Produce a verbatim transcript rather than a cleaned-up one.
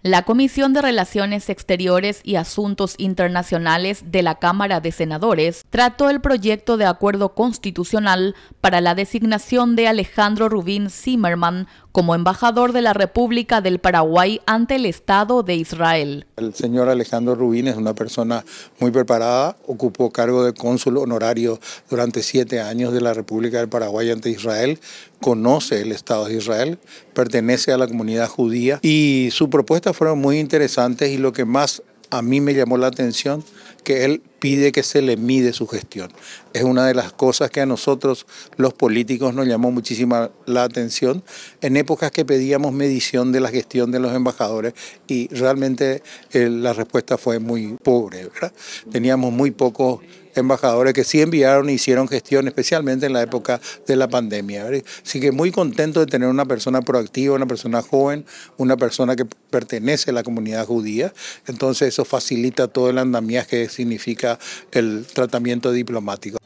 La Comisión de Relaciones Exteriores y Asuntos Internacionales de la Cámara de Senadores trató el proyecto de acuerdo constitucional para la designación de Alejandro Rubín Zimmerman como embajador de la República del Paraguay ante el Estado de Israel. El señor Alejandro Rubín es una persona muy preparada, ocupó cargo de cónsul honorario durante siete años de la República del Paraguay ante Israel, conoce el Estado de Israel, pertenece a la comunidad judía y sus propuestas fueron muy interesantes y lo que más a mí me llamó la atención, que él pide que se le mide su gestión. Es una de las cosas que a nosotros los políticos nos llamó muchísima la atención en épocas que pedíamos medición de la gestión de los embajadores y realmente eh, la respuesta fue muy pobre, ¿verdad? Teníamos muy pocos embajadores que sí enviaron e hicieron gestión, especialmente en la época de la pandemia, ¿verdad? Así que muy contento de tener una persona proactiva, una persona joven, una persona que pertenece a la comunidad judía. Entonces eso facilita todo el andamiaje que significa el tratamiento diplomático.